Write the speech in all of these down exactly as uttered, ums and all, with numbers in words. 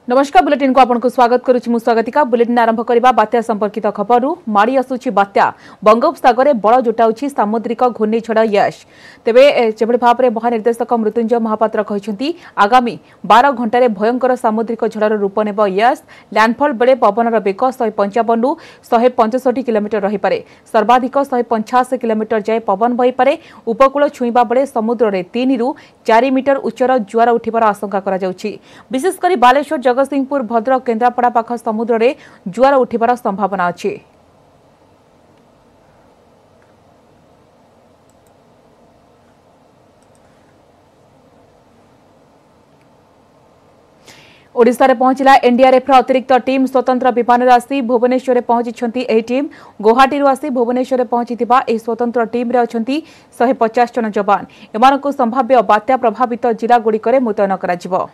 नमस्कार बुलेटिन को आपको स्वागत करुच्ची मु स्वागतिका बुलेटिन आरंभ करबा बात्या संपर्कित खबर माड़ी आसुची बात्या बंगोपसागर बड़ जुटाउची सामुद्रिक घूर्णिझड़ यश तेबे जेभଳି भाव महानिर्देशक मृत्युंजय महापात्र कहते आगामी बारह घंटे भयंकर सामुद्रिक झड़र रूप नेब यश लैंडफॉल बेले पवनर बेग शहे पंचावन रु शहे पंचषठी किलोमीटर रहीपे सर्वाधिक शहे पंचाशी किलोमीटर जाए पवन बहीपे उपकूल छुईबा बेले समुद्र में तीन रु चार मीटर उच्चर जुआर उठिबार आशंका करा जाउछि विशेषकर बालेश्वर जगतसिंहपुर भद्रक केन्द्रापड़ा पाख समुद्र में जुआर उठिबार संभावना अछि। ओडिशा रे पहुंचला एनडीआरएफ अतिरिक्त टीम स्वतंत्र विमान आसी भुवनेश्वर में पहुंची एही टीम गुवाहाटी आसी भुवनेश्वर में पहुंची एही स्वतंत्र टीम रे अछंती एक सौ पचास जन जवान एमानकु संभाव्य बात्या प्रभावित जिला गुड़िक मुतयन कराजिवो।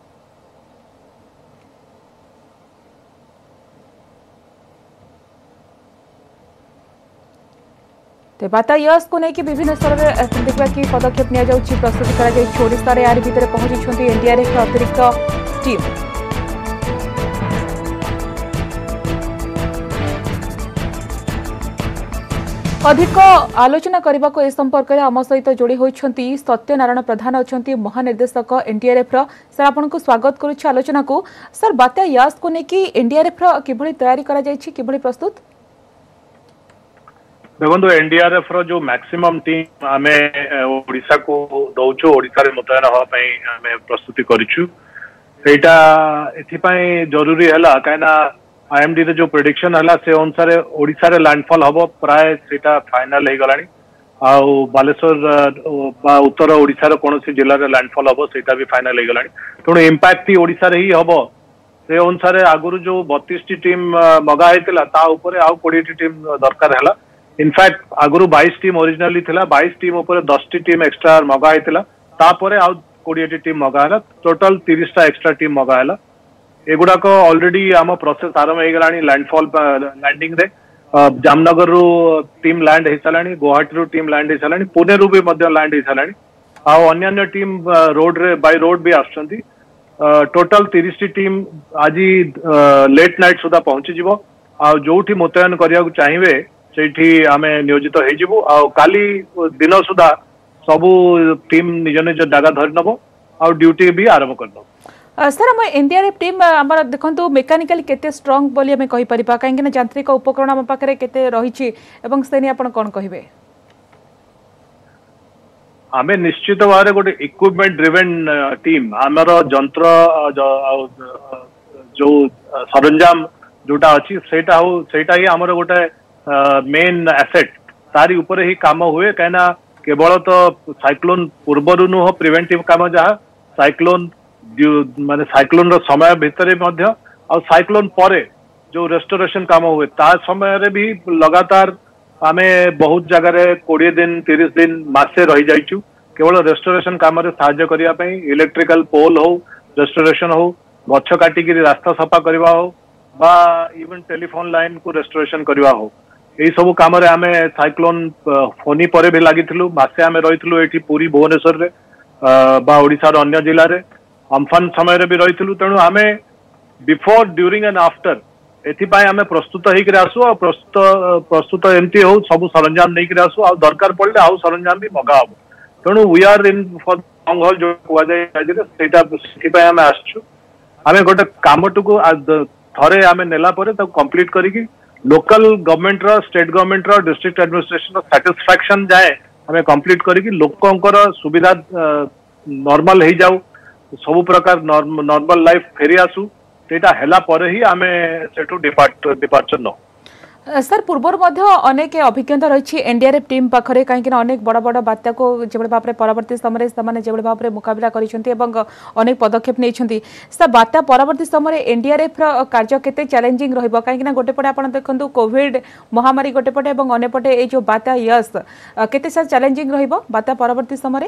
बात्या यश को लेकिन विभिन्न स्तर में देखा कि पदक्षेप नि प्रस्तुति ओडिशा रे यार भितर पहुंची एनडीआरएफ अतिरिक्त टीम अधिक आलोचना करने को ए संपर्क में आम सहित जोड़ी होती सत्यनारायण प्रधान अच्छा महानिर्देशक एनडीआरएफ सर आपन को स्वागत करुच्ची आलोचना को। सर बात्या यश को लेकिन एनडीआरएफ किभली तैयारी करा जायछि किभली प्रस्तुत देखो एनडीआरएफ रो जो मैक्सिमम टीम आमे ओडिशा को दौचु ओडिशा रे मुतयन होवा पई आमे प्रस्तुति करिछु एटा एथिपाई जरूरी हला कायना आईएमडी रे जो प्रेडिक्शन हला से अनुसार ओडिशा रे लैंडफॉल हबो प्राय सेटा फाइनल हे गलानी आ बालेश्वर बा उत्तर ओडिशा रो कोनोसी जिल्ला रे लैंडफॉल हबो सेटा भी फाइनल हे गलानी तणु इंपैक्ट ही ओडिशा रे ही हबो से अनुसार आगुरु जो बत्तीस टी टीम मगा हेतिला ता ऊपर आउ बीस टी टीम दरकार हला इनफैक्ट आगुरु बाईस टीम ओरिजिनली थिला बाईस टीम ऊपर दस टी टीम एक्स्ट्रा मगा हेतिला तापरे आउ बीस टी टीम मगा हला टोटल तीस टा एक्स्ट्रा टीम मगा हला एगुडा को ऑलरेडी आम प्रोसेस आरंभ हो गलानी लैंडफॉल लैंडिंग रे जामनगर रु टीम लैंड हो सारानी गुवाहाटी रु टीम लैंड हो सारानी पुणे रु भी मध्य लैंड हो सारानी आ अन्य टीम रोड रे बाय रोड भी आछंती टोटल तीस टी टीम आज लेट नाइट सुधा पहुंची जिवो आ जोठी मुतयन करिया को चाहिबे सेठी आमे नियोजित हो जिवो आ काली दिन सुधा सबू टीम निज निज जगह धरि नबो आ ड्यूटी भी आरंभ कर दो। सर आम एनडीआरएफ टीम आम देखो मेकानिकल केते स्ट्रांग बोली आम कहि परिबा काहे यांत्रिक उपकरण आम पाखरे केते रहिछि एवं सेनी आपण कोन कहिबे आमे निश्चित भाव गोटे इक्विपमेंट ड्रिवेन टीम आमर जंत्र जो सरंजाम जोटा अछि सेटा हो सेटा ही आमर गोटे मेन एसेट तारी ऊपर ही काम हुए कहना केवल तो साइक्लोन पूर्वर नुह प्रिवेंटिव काम जहाँ साइक्लोन माने साइक्लोन रो समय भितर आ साइक्लोन परे जो रेस्टोरेशन काम हुए ता समय रे भी लगातार आमे बहुत जगह बीस दिन तीस दिन मासे रही जाइछु केवल रेस्टोरेशन काम रे सहायता करिया पई इलेक्ट्रिकल पोल हो रेस्टोरेशन हो गछ काटी के रास्ता सफा करवा हो बा इवन टेलीफोन लाइन को रेस्टोरेशन करवा हो यही सब काम रे आमे साइक्लोन फोनी परे भी लागिथिलु मासे आमे रहिथिलु एठी पूरी भुवनेश्वर रे बा ओडिसा रो अन्य जिल्ला रे अम्फान समय रे भी रहिथिलु तेणु आमे बिफोर ड्यूरिंग एंड आफ्टर एथिपाई आमे प्रस्तुत हेकरे आसु आ प्रस्तुत प्रस्तुत एमती हो सब सरंजाम नै करे आसु आ दरकार पड़ले आउ सरंजाम भी मगा हो तेणु we are in for long haul जो कुआ जाय आजिरे सेटा सेथिपाई आमे आसछु आमे गोटे कामटुकु थरे आमे नेला परे त कंप्लीट करिकि लोकल गवर्नमेंट रो स्टेट गवर्नमेंट रो डिस्ट्रिक्ट एडमिनिस्ट्रेशन रो सैटिस्फैक्शन जाए हमें कंप्लीट करिकि लोकंकर सुविधा नॉर्मल हो जाऊ सब प्रकार नॉर्मल लाइफ फेरी आसू सेटा हैला परे ही आमे सेटू डिपार्ट डिपार्चर नो। सर पूर्वर अनेक अभिज्ञता रही एनडीआरएफ टीम पाखरे कहीं अनेक बड़ बड़ बात्या को जो भाव में परवर्ती समय जो भाव में मुकाबला अनेक पदक्षेप नहीं सर बात्या परवर्ती समय एनडीआरएफ कार्य केते चैलेंजिंग रहिबो कहीं गोटे पटे आपण देखंतु कोविड महामारी गोटे पटे और अनेपटे ये जो बात्या यश केते सर चैलेंजिंग रहिबो बात्या परवर्ती समय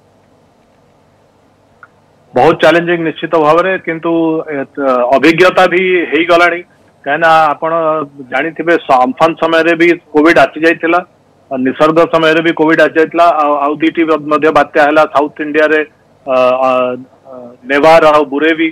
बहुत चैलेंजिंग निश्चित भाव में किंतु अभिज्ञता भी हो गलानी कहीं आपण जानी थे अम्फान समय रे भी कोविड आसी जाइथिला निसर्ग समय रे भी कोविड आसी जाइथिला आउ दीटी बात्या है साउथ इंडिया रे नेवार आ बुरेवी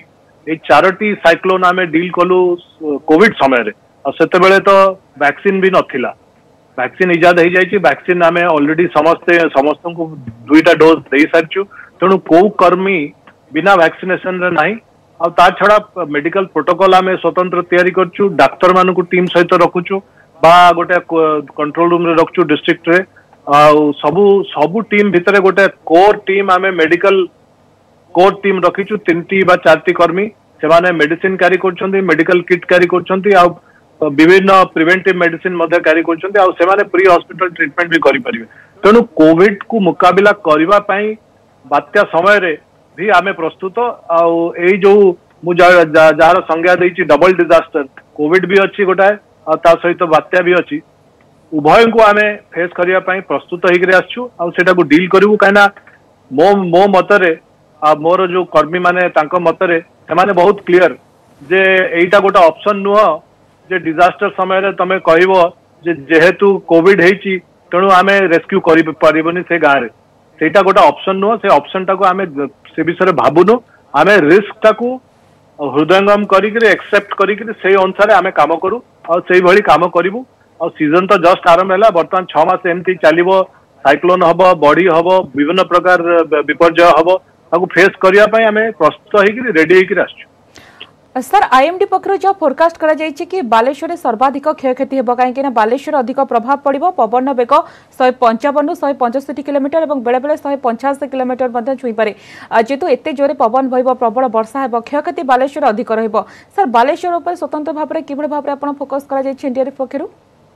ए चारोटी साइक्लोन आमे डील कलु कोविड समय रे और सेते बेले तो वैक्सीन भी नथिला वैक्सीन इजाद हो जाइए वैक्सीन आमे ऑलरेडी समस्ते समस्त को दुईटा डोज दे सारिछु तेणु को कर्मी बिना वैक्सीनेशन रे नाही आ ता छड़ा मेडिकल प्रोटोकॉल आमे स्वतंत्र तैयारी करछु डाक्टर मान को टीम सहित रखुछु बा गोटे कंट्रोल रूम रे रखछु डिस्ट्रिक्ट रे आ सबु सबु टीम भितरे गोटे कोर टीम आमे मेडिकल कोर टीम रखिछु तीनटी बा चारटी कर्मी से माने मेडिसिन कैरी करछन्ती मेडिकल किट कैरी करछन्ती आ विभिन्न प्रिवेंटिव मेडिसिन मध्य कैरी करछन्ती आ से माने प्री हॉस्पिटल ट्रीटमेंट भी करि परिबे तेणु कोविड को मुकाबला करबा पई बात्या समय रे भी आमे प्रस्तुत आ एई जो मु जार संज्ञा देछि डबल डिजास्टर कोविड भी अछि गोटाए आ ता सहित बात्या भी अछि उभय को आमे फेस करिया पई प्रस्तुत होइकरी आछू आ सेटा को डील करिवु काइना मो मो मतरे आ मोर जो कर्मी माने तांको मतरे से माने बहुत क्लियर जे एइटा गोटा ऑप्शन नुह जे डिजास्टर समय रे तमे कहबो जे जेहेतु कोविड हेची तेणु आमे रेस्क्यू करि परिबनी से गाँ रे सेटा गोटा ऑप्शन नुह से ऑप्शन टाको आमे से विषय भाबुनु आमे रिस्क टाको हृदयंगम करिकरी एक्सेप्ट करिकरी से अनुसार आमे काम करू और सेही भली काम करिवु और सीजन तो जस्ट आरंभ है बर्तमान छह मास एमती चलो साइक्लोन हम बढ़ी हम विभिन्न प्रकार विपर्यय हम ताको फेस करिया पई हमें प्रस्तुत होइकरी रेडी होइकरी आछू सर आईएमडी पक्षर जो फोरकास्ट करा जायछि कि बालेश्वर सर्वाधिक क्षयक्षति हेबो काहे कि ना बालेश्वर अधिक प्रभाव पड़िबो पवन वेग एक सौ पचपन एक सौ पचसठ किलोमीटर और बेले बेले एक सौ पचासी किलोमीटर मध्ये छुई पारे जेतु एते जोरे पवन भइबो प्रबल वर्षा हेबो क्षयक्षति बालेश्वर अधिक रहइबो सर बालेश्वर ऊपर स्वतंत्र भाव रे किबळे भाव रे आपण फोकस करा जायछि इंडिया पक्षरु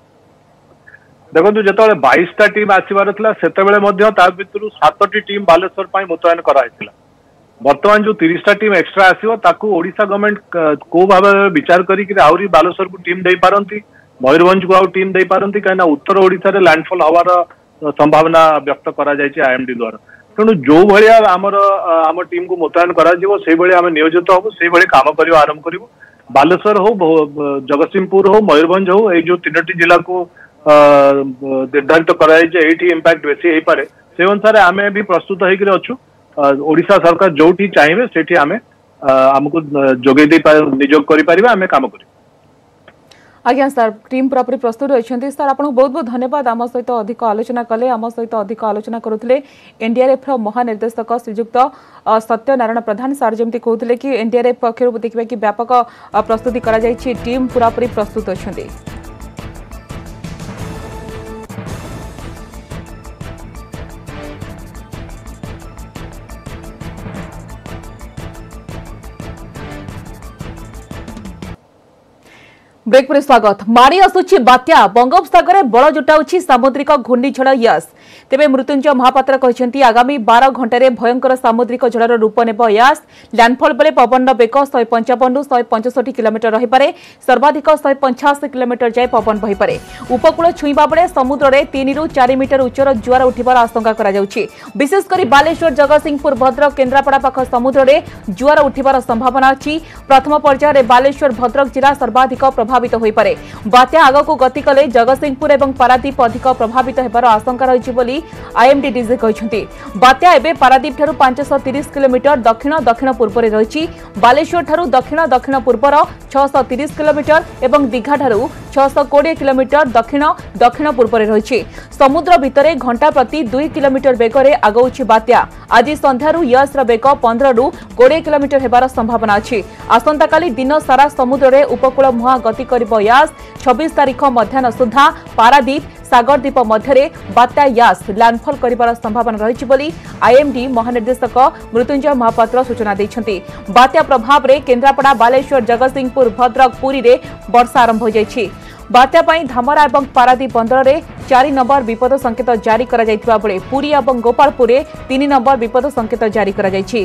देखो जो बाईस टा टीम आसबार था से सातटी टीम बालेश्वर मुतयन कराइला बर्तमान जो तीस टा टीम एक्सट्रा आसो ओडिशा गवर्नमेंट को भाव विचार करी बालेश्वर को टीम दे पारती मयूरभंज को आउ टीम दे पारती कहीं उत्तर ओडिशा रे लैंडफॉल हवार संभावना व्यक्त करा आईएमडी द्वारा तेणु जो भाया आमर आम टीम को मुतयन करा नियोजित हबू से काम कर आरंभ करूँ बालेश्वर हो जगतसिंहपुर हो मयूरभंज हो ये जो तीन जिला को निर्धारित कराई इम्पैक्ट बेसी हो पारे से अनुसार आमे भी प्रस्तुत होकर अच्छु ओडिशा सरकार जोठी चाहिए सेठी आमे हमको जोगे दे नियोग करि परिबा आमे काम करी आज्ञा सर टीम पूरापूरी प्रस्तुत रही सर आपको बहुत बहुत धन्यवाद आम सहित अधिक आलोचना कले आम सहित अधिक आलोचना करुले एनडीआरएफ महानिर्देशक श्रीजुक्त सत्यनारायण प्रधान सर जमी कहते कि एनडीआरएफ पक्ष देखा कि व्यापक प्रस्तुति करा जायछि टीम पूरापूरी प्रस्तुत अच्छे ब्रेक पर स्वागत मारी आसुची बात्या बंगोपसागर बड़ जुटाउछि सामुद्रिक घूर्णिझड़ यस तेबे मृत्युंजय महापात्र कहते आगामी बारह घंटे भयंकर सामुद्रिक झड़र रूप नेब यस लैंडफॉल बेले पवन बेग शहे पंचावन रु शहे पचसठ किलोमीटर रहीपे सर्वाधिक शहे पंचाशी किलोमीटर जाए पवन बहीपे उपकूल छुईबा बेले समुद्र में तीन रु चार मीटर उच्चर जुआर उठिबार आशंका करा जाउछि विशेषकर बालेश्वर जगतसिंहपुर भद्रक केन्द्रापड़ा पाख समुद्र में जुआर उठिबार संभावना अछि प्रथम पर्यायर बालेश्वर भद्रक जिला सर्वाधिक प्रभावित होई पारे बात्या आग को गति कले जगतसिंहपुर और पारादीप अधिक प्रभावित होबार आशंका रही बोली आईएमडी डीजी कहते बात्या एबे पारादीप ठारू पांच सौ तीस किलोमीटर दक्षिण दक्षिण पूर्व में रही बालेश्वर ठारू दक्षिण दक्षिण पूर्वर छह सौ तीस किलोमीटर और दीघा ठारू छह सौ बीस किलोमीटर दक्षिण दक्षिण पूर्व में रही समुद्र भितर घंटा प्रति दुई किलोमीटर बेगर आगौछि बात्या आज संध्यारू यस्र बेग पंद्रह रु बीस किलोमीटर होबार संभावना अछि आसंता काली दिन सारा समुद्र में उपकूल मुहां गति करिबो यास छब्बीस तारीख मध्याह्न सुधा पारादीप सागरदीप मध्य बात्या यास लैंडफॉल करिबार संभावना रही बोली आईएमडी महानिर्देशक मृत्युंजय महापात्र सूचना दैछन्ति बात्या प्रभाव रे केन्द्रापड़ा बालेश्वर जगतसिंहपुर भद्रक पुरी रे वर्षा आरंभ हो जाइछि बात्या पई धामरा एवं पारादीप बंदर रे चार नंबर विपद संकेत जारी करा जाइतिबा बेले पुरी एवं गोपालपुर रे तीन नंबर विपद संकेत जारी करा जाइछि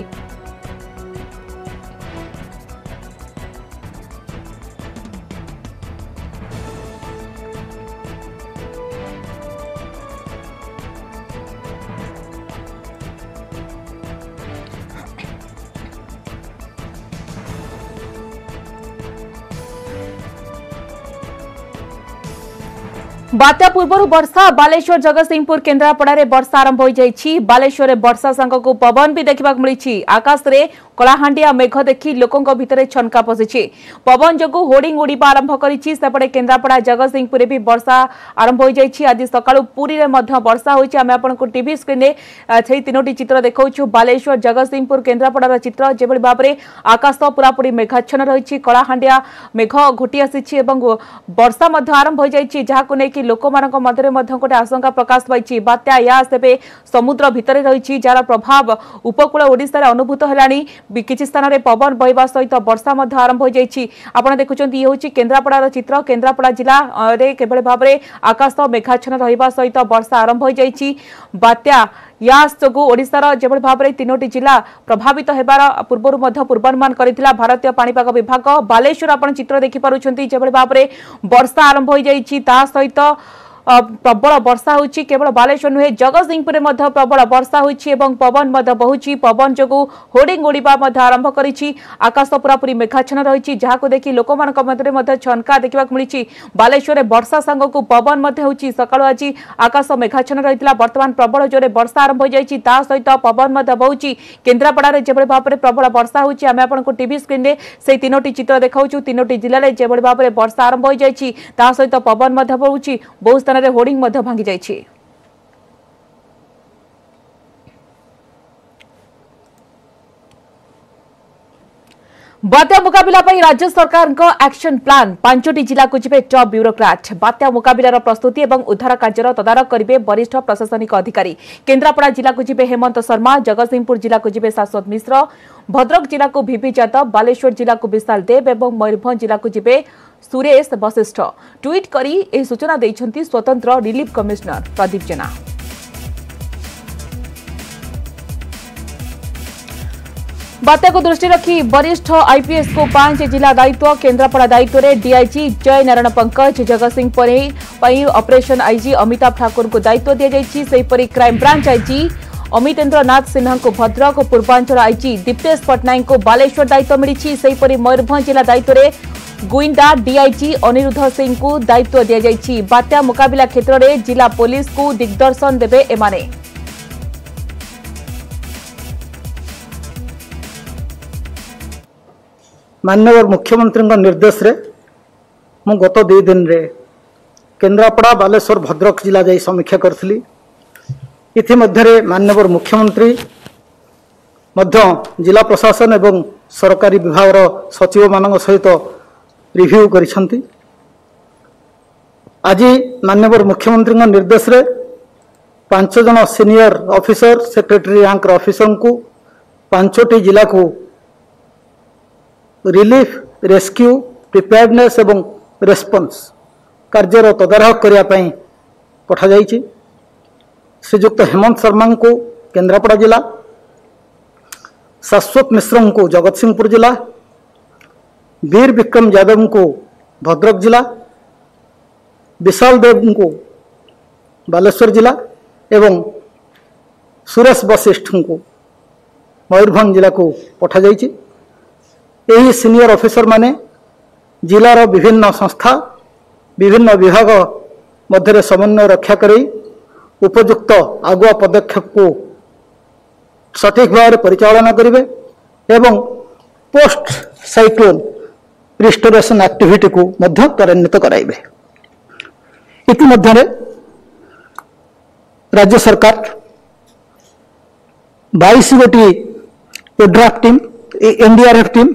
बात्या पूर्व वर्षा बालेश्वर जगतसिंहपुर केन्द्रापड़ा रे वर्षा आरंभ हो जाइछि बालेश्वर रे वर्षा संग को पवन भी देखा मिली आकाश रे कलाहांडिया मेघ देखि लोकों भितर छनका पशिछि। पवन जोगु होर्डिंग उड़ीबा आरंभ करिछि। सेपटे केन्द्रापड़ा जगतसिंहपुर भी वर्षा आरंभ हो जाइछि। आज सकाळु पुरी रे मध्य वर्षा होइछि। आमे आपनको टीवी स्क्रीन रे सेही तीनोटी चित्र देखाउछु। बालेश्वर जगतसिंहपुर केन्द्रापड़ार चित्र जेभଳି भाबरे आकाश पूरा पूरी मेघाच्छन्न रहिछि। कलाहांडिया मेघ घोटी आसिछि एवं वर्षा मध्य आरंभ हो जाइछि जहाको नै कि लोकमानक मध्यरे मध्य गोटे आशंका प्रकाश पाइछि। बात्या यास तेबे समुद्र भितरे रहिछि जार प्रभाव उपकूल ओडिसा रे अनुभूत हेलानी। किछि स्थान रे पवन बहिबा सहित वर्षा मध्य आरंभ हो जाइछि। आपण देखुछन्ती इ होछि केन्द्रापड़ार चित्र। केन्द्रापड़ा जिला रे केबळे भाबरे आकाश मेघाच्छन्न रहिबा सहित वर्षा आरंभ हो जाइछि। बात्या यास जोगु ओडिसार जेभଳି भाबरे तीनोटी जिला प्रभावित हेबार पूर्वरु मध्य पूर्वानुमान करिथिला भारतीय पाणीपाग विभाग। बालेश्वर आपण चित्र देखि पारुछन्ती जेभଳି भाबरे वर्षा आरंभ हो जाइछि ता सहित प्रबल वर्षा होछि। केवल बालेश्वर नुहे जगतसिंहपुर में प्रबल वर्षा होछि एवं पवन मध्य बहुछि। पवन जोगु होर्डिंग उड़ीबा मध्य आरंभ करिछि। आकाश पूरा पूरी मेघाच्छन्न रहिछि जहाको देखि लोकमानक मध्यरे मध्य छनका देखिबाक मिलिछि। बालेश्वर वर्षा संगकु पवन मध्य होछि। सकाळु आज आकाश मेघाच्छन्न रहितला वर्तमान प्रबल जोरे वर्षा आरंभ हो जाइछि ता सहित पवन मध्य बहुछि। केन्द्रापड़ा रे जेभଳି भाबरे प्रबल वर्षा होछि आमे आपनको टीवी स्क्रीन रे सेही तीनोटी चित्र देखाउछु। तीनोटी जिल्ला रे जेभଳି भाबरे वर्षा आरंभ हो जाइछि ता सहित पवन मध्य बहुछि। बहु स्थान रे होर्डिंग मध्य भांगी जाइछि। बात्या मुकाबिला पई राज्य सरकार को एक्शन प्लान। पांचटी जिला को जिबे टॉप ब्यूरोक्राट। बात्या मुकाबिलार प्रस्तुति एवं उद्धार कार्यर तदारख करिवे वरिष्ठ प्रशासनिक अधिकारी। केन्द्रापड़ा जिला को जिबे हेमंत शर्मा। जगतसिंहपुर जिला को जिबे शाश्वत मिश्र। भद्रक जिला को भिपी यादव। बालेश्वर जिला को विशाल देव एवं मयूरभंज जिला को जिबे सुरेश वशिष्ठ। ट्वीट करी ए सूचना दैछंती स्वतंत्र रिलीफ कमिश्नर प्रदीप जेना। बात्या को दृष्टि रखी वरिष्ठ आईपीएस को पांच जिला दायित्व। केन्द्रापड़ा दायित्व रे डीआईजी जय नारायण पंकज। जगतसिंहपुर पई ऑपरेशन आईजी अमिताभ ठाकुर को दायित्व दिया जायछि। सेहीपरि crime branch IG Amitendra Nath Sinha को भद्रक। पूर्वांचल आईजी दीप्तेश पटनायक को बालेश्वर दायित्व मिली। सेहीपरि मयूरभंज जिला दायित्व रे गुइंडा डीआईजी अनिरुद्ध सिंह को दायित्व दिया जायछि। बात्या मुकाबिला क्षेत्र में जिला पुलिस को दिग्दर्शन देवे एमाने। माननीय मुख्यमंत्री निर्देश रे मु गत दुई दिन रे केन्द्रापड़ा बालेश्वर भद्रक जिला जाई समीक्षा करथली। इथि मध्यरे माननीय मुख्यमंत्री मध्य जिला प्रशासन एवं सरकारी विभाग सचिव मान सहित रिव्यू करिसंती। आज माननीय मुख्यमंत्री निर्देश रे पांच जन senior officer secretary rank officer को पांचटी जिला को रिलीफ रेस्क्यू प्रिपेयर्डनेस एवं रेस्पॉन्स कार्यर तदारख करने पठा जाइछि। श्रीजुक्त हेमंत शर्मा को केन्द्रापड़ा जिला, शाश्वत मिश्र को जगतसिंहपुर जिला, वीर विक्रम यादव को भद्रक जिला, विशाल देव को बालेश्वर जिला एवं सुरेश वशिष्ठ को मयूरभंज जिला को पठा जाइछि। यही सीनियर ऑफिसर माने जिलार विभिन्न संस्था विभिन्न विभाग मध्य समन्वय रक्षा करी उपयुक्त आगुआ पदक्षेप को सठिक भाव में परिचालना करेंगे एवं पोस्ट साइक्लोन रिस्टोरेशन एक्टिविटी को मध्य त्वरान्वित कराइबे। इतिमध्य राज्य सरकार बाईस गोटी ओड्राफ टीम एनडीआरएफ टीम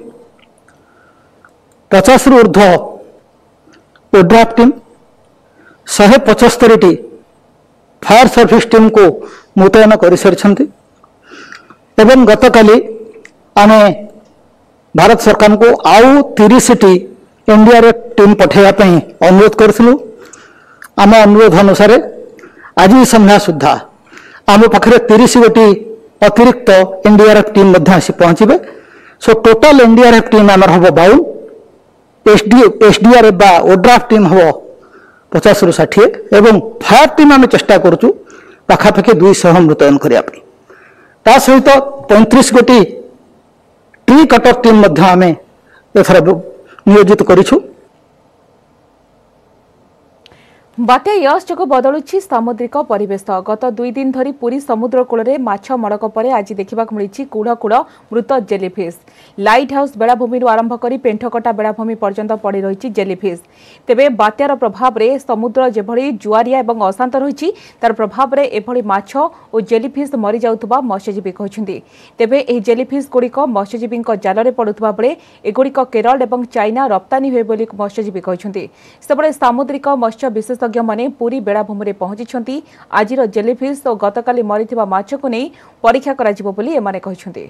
पचास रु ऊर्ध्व ओड्राफ टीम शहे पचस्तरी टी फायर सर्विस टीम को मुतयन कर सारी एवं गतकाली आमे भारत सरकार को आउ तीस टी एनडीआरएफ टीम पठाइबा अनुरोध करूँ। आम अनुरोध अनुसार आज संध्या सुधा आम पाखे तीस गोटी अतिरिक्त एनडीआरएफ टीम आसी पहुंचे। सो टोटल एनडीआरएफ टीम आमर हम बावन एसडी एसडीआरएफ बा ओड्राफ टीम हम पचास रु षाठी एवं फायर टीम आम चेष्टा करुचु पाखापाखि दुईश मुतयन करने सहित पैंतीस गोटी ट्री कटर टीम आम एथर नियोजित करिछु। बात्या यश जोग बदलुछि सामुद्रिक परिवेश। गत दुई दिन धरी पुरी समुद्र कूल में माछ मड़क पर आज देखा मिली कूढ़ कूढ़ मृत जेलीफिश। लाइट हाउस बेलाभूमि आरंभ कर पेंठकटा बेलाभूमि पर्यंत पड़ रही जेलीफिश। तेबे बात्यार प्रभाव में समुद्र जेभली जुआरिया और अशांत रही तार प्रभाव में एभली माछ और जेलीफिश मरी जाउथबा मत्स्यजीवी कहते। तेबे एही जेलीफिश गुड़िक मत्स्यजीवी जाल में पड़ुवा बेले एगुड़िक केरल और चाइना रप्तानी हुए बोली मत्स्यजीवी कहते। सेबले सामुद्रिक मत्स्य विशेष माने पूरी बेलाभूमि में पहुंची आज जेलीफिश और गतकाली मरीथिबा माछ को नहीं परीक्षा करा जिवो बोली एमाने कहछन्ती।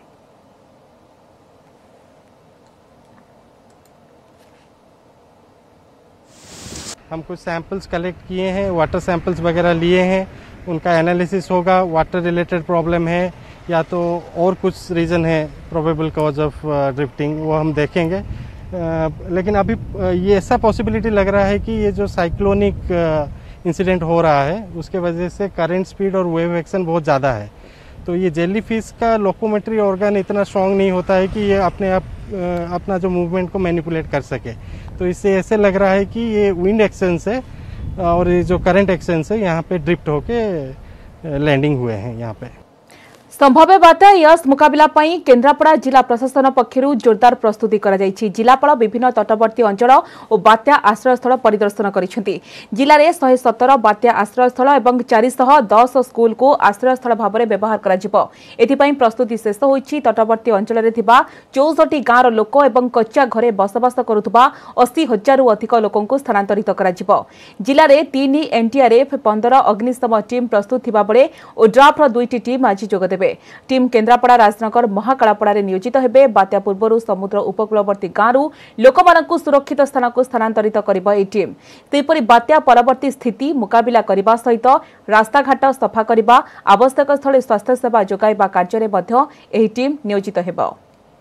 हम कुछ सैंपल्स कलेक्ट किए हैं, वाटर सैंपल्स वगैरह लिए हैं, उनका एनालिसिस होगा। वाटर रिलेटेड प्रॉब्लम है या तो और कुछ रीज़न है प्रोबेबल कॉज ऑफ ड्रिफ्टिंग, वो हम देखेंगे। Uh, लेकिन अभी uh, ये ऐसा पॉसिबिलिटी लग रहा है कि ये जो साइक्लोनिक इंसिडेंट uh, हो रहा है उसके वजह से करंट स्पीड और वेव एक्शन बहुत ज़्यादा है। तो ये जेलीफिश का लोकोमेट्री ऑर्गन इतना स्ट्रांग नहीं होता है कि ये अपने आप uh, अपना जो मूवमेंट को मैनिपुलेट कर सके। तो इससे ऐसे लग रहा है कि ये विंड एक्शन से और ये जो करंट एक्शन से यहाँ पे ड्रिफ्ट होके लैंडिंग हुए हैं यहाँ पे। संभाव्य बात्या यश मुकाबला पई केन्द्रापड़ा जिला प्रशासन पक्षरु जोरदार प्रस्तुति करा जायछि। जिलापाल विभिन्न तटवर्ती अंचल और बात्या आश्रयस्थल परिदर्शन करिसेंति। जिले में एक सौ सत्रह बात्या आश्रयस्थल और चार सौ दस स्कूल को आश्रयस्थल भाव में व्यवहार करा जिवो। एथिपाई प्रस्तुति शेष होईछि। तटवर्ती अंचल में थिबा चौसठ गाँव लोक और कच्चा घरे बसवास करुवा अस्सी हजार अधिक लोकों को स्थानांतरित करा जिवो। जिले में तीन एनडीआरएफ पंद्रह अग्निशम टीम प्रस्तुत थिबा बेले ओड्राफ्र दुईटी टीम आज जोगदेबे। टीम केन्द्रापड़ा राजनगर महाकालापड़ा नियोजित हेबे। बात्या पूर्व समुद्र उपकूलवर्ती गाँव लोकमानंकु सुरक्षित स्थान को स्थानांतरित करिबा ए टीम। सेहिपरि बात्या परवर्ती स्थिति मुकाबिला करिबा सहित रास्ताघाट सफा करिबा आवश्यक स्थले स्वास्थ्य सेवा जोगाइबा कार्य मध्य एही टीम नियोजित हेबो।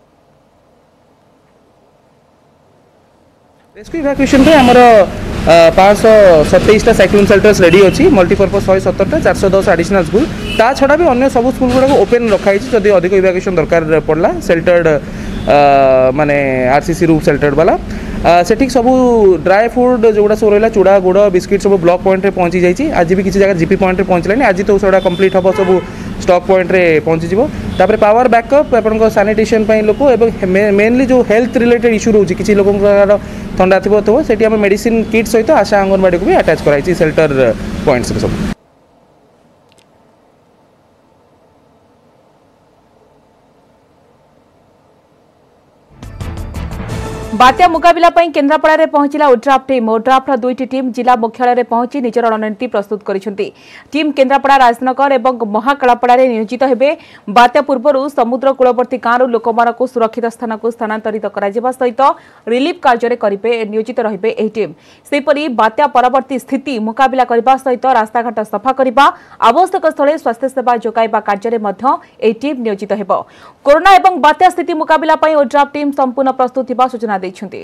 रेस्क्यू इवैक्यूएशन पे हमर पाँच सौ सत्ताईस साइक्लोन सेल्टर्स रेडी अच्छी। मल्टीपर्पज शहे सत्तर चार सौ दस आडिशनल स्कूल ता छड़ा भी अन्य सब स्कूल गुड़ा ओपन रखाई जदि अधिक इवैक्यूएशन दरकार पड़ला सेल्टर्ड माने आरसीसी रूफ सेल्टर्ड वाला सेठी सब ड्राई फूड जोड़ा सब रहा चूड़ा गुड़ बिस्किट सब ब्लॉक पॉइंट रे पहुंची जाइए। आज भी किसी जगह जीपी पॉइंट रे पहुंचलानी। आज तो सब कंप्लीट हम सब स्टॉक पॉइंट रे पहुंची जीवो। तापर पावर बैकअप अपन सैनिटेशन लोक एवं मेनली जो हेल्थ रिलेटेड इश्यू रोचे किसी लोक थंडा थी तो सेठी हम मेडिसिन किट सहित आशा अंगनवाड़ी को भी अटैच कराई सेल्टर पॉइंट्स सब। बात्या मुकाबिला पई केन्द्रापड़ा रे पहुंचला ओड्राफ टीम। ओड्राफ्र दुईटी टीम जिला मुख्यालय रे पहुंची निजर रणनीति प्रस्तुत करिसेंति। टीम केन्द्रापड़ा राजनगर और महाकालापड़ा रे नियोजित हेबे। बात्या पूर्व समुद्र कूलवर्ती गाँव लोकमानंकु सुरक्षित स्थान को स्थानांतरित करा जिबा सहित रिलीफ कार्य करिबे नियोजित रहिबे एही टीम। सेहिपरि बात्या परवर्ती स्थिति मुकाबिला करबा सहित रास्ताघाट सफा करबा आवश्यक स्थले स्वास्थ्य सेवा जोगाइबा कार्य मध्य एही टीम नियोजित हेबो। कोरोना एवं बात्या स्थिति मुकाबिला पई ओड्राफ टीम संपूर्ण प्रस्तुत थिबा सूचना दैछन्ति।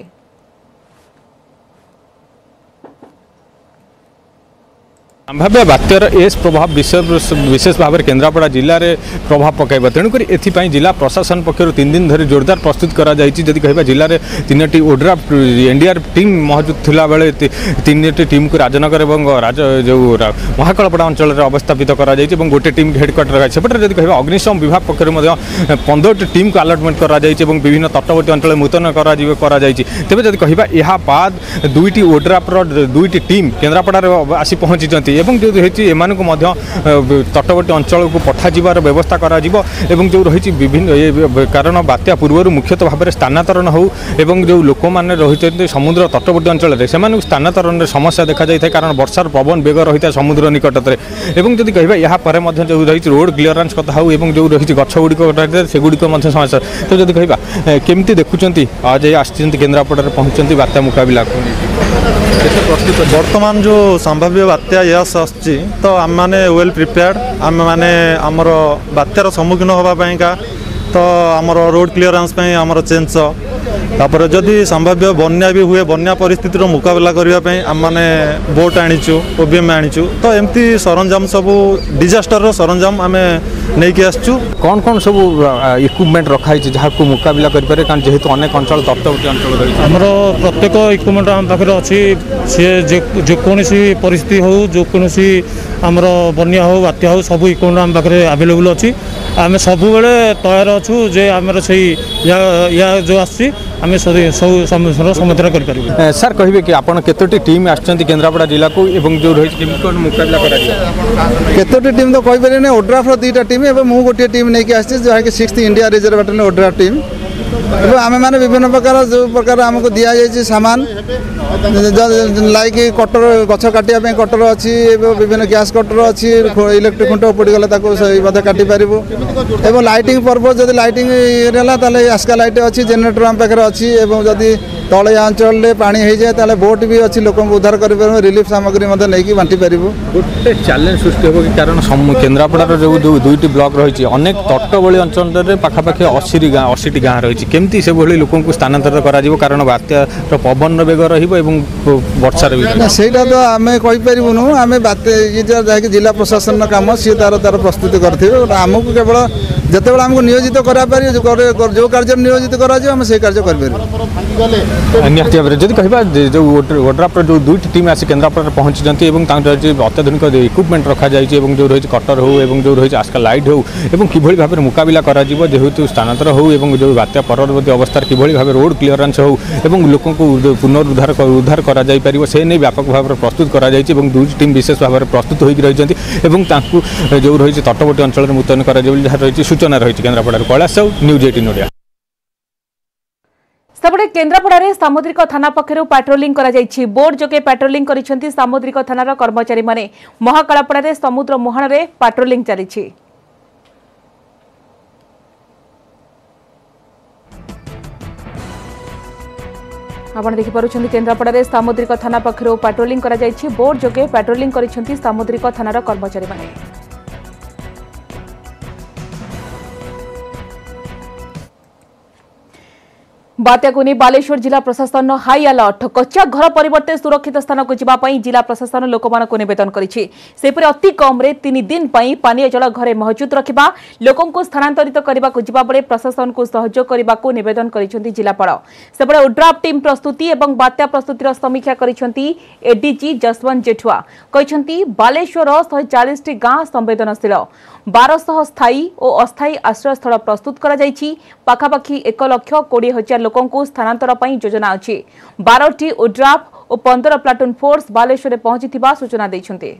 संभाव्य बात्यार एस प्रभाव विशेष भाव में केन्द्रापड़ा जिले में प्रभाव पकाइबा। तेणुक एथिपाई जिला प्रशासन पक्षर तीन दिन धरी जोरदार प्रस्तुत करा जायछि। जदि कहबा जिले में तीन ओड्राफ एनडीआरएफ टीम मौजूद थिला बेले तीन टीम को राजनगर और राज जो महाकालापड़ा अंचल में अवस्थापित करा जायछि और गोटे टीम हेडक्वार्टर रहा सेपटे जदि कहबा अग्निशम विभाग पक्षर पंद्रह टीम को अलटमेंट करा जायछि और विभिन्न तटवर्ती अंचल मुतयन करा जायछि। तेबे जदि कहबा यहा बाद दुईटी ओड्राफ्र दुईटी टीम केन्द्रापड़ा आसी पहुंची एवं जो रही एमानकु तटवर्ती अंचल को पठाଯିबार व्यवस्था करा जिवो एवं जो रही विभिन्न कारण बात्या पूर्व मुख्यतः भाव में स्थानांतरण हो एवं जो लोक मैंने रही समुद्र तटवर्ती अंचल से स्थानांतरण समस्या देखा जाए कारण वर्षार पवन बेग रही है समुद्र निकट में। एवं जदि कहबा यहाँ पर जो रही रोड क्लीयरेंस कथा हो एवं जो रही गछ गुड़िक सेगुड़िक समस्या। तो जदि कहबा केमती देखुंट आज आसि केन्द्रापड़ा पहुंचती बात्या मुकाबिला वर्तमान जो संभाव्य बात्या यश आसछि तो आम मैंने वेल प्रिपेयर्ड आम मैंने आमर बात्यार सम्मुखीन होगा तो आमर रोड क्लीयरेंस आमर चेंज तापर जदि संभाव्य बन्या भी हुए बन्या परिस्थितिर मुकाबला करने आम मैंने बोट आनीचु ओबीएम आनीचु तो एमती सरंजाम सब डिजास्टर सरंजाम आम नहीं आसचु कौन कौन सब इक्विपमेंट रखाई जहाँ को मुकाबला करें कारण जेहेतु अनेक अंचल तटवर्ती अंचल रही आमर प्रत्येक इक्विपमेंट आम पाखे अच्छी सी जेकोसी परिस्थिति हो जेकोसी आमर बन्या हो बात्या हो सब इक्विपमेंट आम पाखे आवेलेबल अच्छी आम सब तैयार अच्छु जे आमर से या जो आसी आम सब समस्या समाधान कर सर कहे कि आपन केतोटी टीम आछंती केन्द्रापड़ा जिला को एवं जो रही टीम को मुकाबला करा केतोटी टीम तो कहि परिने ओड्राफ रो दुईटा टीम एवं मु गोटे टीम नहीं के आछे जहा कि sixth India reserve battalion ODRAF team एवं आम मैंने विभिन्न प्रकार जो प्रकार आमको दि जाए सामान लाइक कटर गछ काटिया कटर अच्छी विभिन्न गैस कटर अच्छी इलेक्ट्रिक खुंट उपड़गला काटि पारू एवं लाइटिंग पर्पज जब लाइटिंग ये आस्का लाइट अच्छी जेनेटर आम पाखे अच्छी जदि तलिया अंचल पानी हो जाए बोट भी अच्छी लोक उद्धार कर रिलीफ सामग्री नहीं बांटी पारू गोटे चैलेंज सृष्टि हो कारण केन्द्रापड़ार जो दुईटी ब्लॉक रही अनेक तटवर्ती अंचल पाखापाखि अशी गाँ अशी गाँ रही केमती से भली लोक स्थानांतरित करा कारण बात्यार पवन बेग वर्षार सेटा तो आम कहीपरूनु आम बात्या जिला प्रशासन काम सी तार तार प्रस्तुति करेंगे आमको केवल जिते बड़ा आमको नियोजित करा जो कार्य नियोजित करा से कार्य कर निहती भाव जब कह जो ओड्राफ्ट जो दुईटी टीम आसी केन्द्रापड़ा पहुंची अत्याधुनिक इक्विपमेंट रखा जाए जो रही कटर हो जो रही आस्का लाइट हो किभली भाव में मुकाबला करा जेहेतु स्थानांतर हो जो बात्या परवर्ती अवस्था किभली भाव रोड क्लीयरेंस हो लोक पुनरुद्धार उद्धार करा जाई परिबो से नहीं व्यापक भाव में प्रस्तुत करा जाई दुईटी टीम विशेष भाव में प्रस्तुत होगी रही जो रही तटवर्ती अंचल मुतयन करा रही सूचना रही केन्द्रापड़ा कैलाश साहू न्यूज एटीन ओडिया सेपटे केन्द्रापड़ा सामुद्रिक थाना पक्षर पेट्रोलिंग बोर्ड जोगे पेट्रोलिंग करिसेंती सामुद्रिक थानार कर्मचारी माने महाकालापड़ा समुद्र मुहाण में पेट्रोलिंग चली आपण देखिपुंट केन्द्रापड़ा सामुद्रिक थाना पक्षर पेट्रोलिंग बोर्ड जोगे पेट्रोलिंग करिसेंती सामुद्रिक थानार कर्मचारी माने बात्या को नहीं बालेश्वर जिला प्रशासन हाई अलर्ट कच्चा घर परिवर्ते सुरक्षित स्थान को जावाई जिला प्रशासन लोक नवेदन कर अति कम तीन दिन पानीय जल घरे महजूद रखा लोक स्थानांतरित करने को जाबे प्रशासन को सहयोग करने को नवेदन कर जिलापाल सेपटे ओड्राफ टीम प्रस्तुति और बात्या प्रस्तुतिर समीक्षा कर एडीजी जसवंत जेठुआ कहते बालेश्वर शहे चालीस टी गाँ संवेदनशील बारश स्थायी और अस्थायी आश्रयस्थल प्रस्तुत करापाखि एक लक्ष कोड़े हजार लोकों स्थानांतर योजना अच्छी बारह टी ओड्राफ और पंद्रह प्लाटून फोर्स बालेश्वर में पहुंची सूचना देते।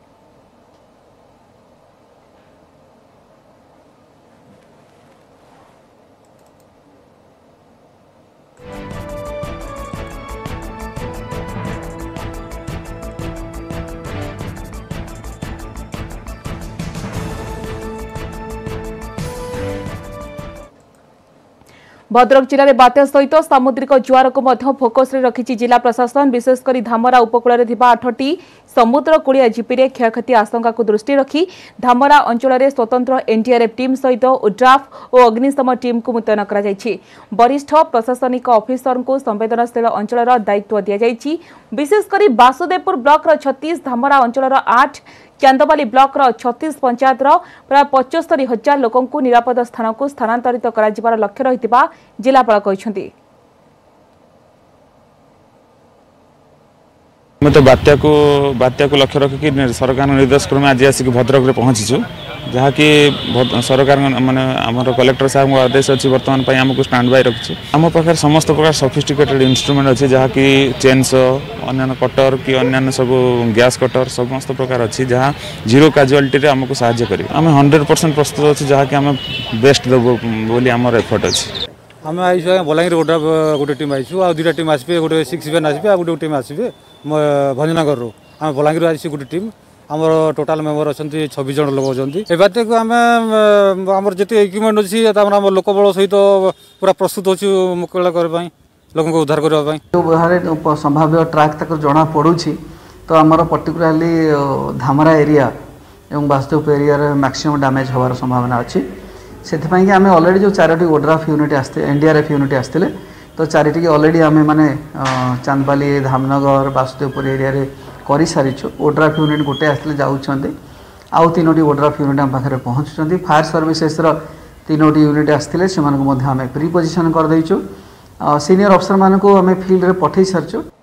भद्रक जिले में बात्या सहित सामुद्रिक जुआर को फोकस रखी जिला प्रशासन विशेषकर धामरा उपकूल आठटी समुद्र कूलिया जीपी क्षयक्षति आशंका को दृष्टि रखी धामरा अंचल में स्वतंत्र एनडीआरएफ टीम सहित ओड्राफ और अग्निशम टीम को मुतयन कर वरिष्ठ प्रशासनिक अफिसर को संवेदनशील अंचल दायित्व दि जाएगी विशेषकर बासुदेवपुर ब्लॉक छत्तीस धामरा अंचल आठ चांदबाली ब्लॉक छत्तीस पंचायत प्राय पचस्तरी हजार लोक निरापद स्थान को स्थानांतरित कर लक्ष्य रही जिलापाल कहते मैं तो बात्या को बात्या को लक्ष्य रखिक सरकार निर्देश क्रमे आज आसिक भद्रक में पहुंचीचु जहाँकि सरकार माने आमर कलेक्टर साहब आदेश अच्छी बर्तमान आमको स्टैंड बाय रखी आम पाखे समस्त प्रकार सफिस्टिकेटेड इंस्ट्रूमेंट अच्छी जहाँकि चेन्स अन्य कटर कि अन्य सब गैस कटर समस्त प्रकार अच्छी जहाँ जीरो काजुआलिटी आमको साहाय्य कर आम हंड्रेड परसेंट प्रस्तुत अच्छी जहाँकि आम बेस्ट देव बोली आमर एफर्ट अच्छी आम आईसु बलांगीर गोटा गोटे टीम आईसु आ दुटा टीम आसपे गोटे सिक्स इवेन आसपे आ गोटे टीम आसपे भंजनगर रू आम बलांगीर आसी गोटे टीम आमर टोटाल मेम्बर अच्छा छब्बीस जन लोक अच्छा बात्या को आम आमर जिते इक्विपमेंट अच्छी आम लोक बल सहित पूरा प्रस्तुत अच्छी मुकाबला करने लोक उद्धार करने जो संभाव्य ट्राक तक जना पड़ुछि तो आमर पर्टिकुलाली धामरा एरिया एवं बासुदेवपुर एरिया मैक्सिमम डैमेज होवार संभावना अच्छी से आम अलरेडी जो चारोटी ओड्राफ यूनिट आसते एनडीआरएफ यूनिट आसते तो चारिटी ऑलरेडी आम मैंने चांदबाली धामनगर बासुदेवपुर एरिया रे कर सारीचु ओड्राफ यूनिट गोटे आसते जाऊँच आउ तीनो ओड्राफ यूनिट आम पाखे पहुँचुं फायर सर्विसेस तीनो यूनिट आसते से प्री पोजिशन करदेचु सीनियर अफसर मानक आम फिल्ड रे पठे सारीचु।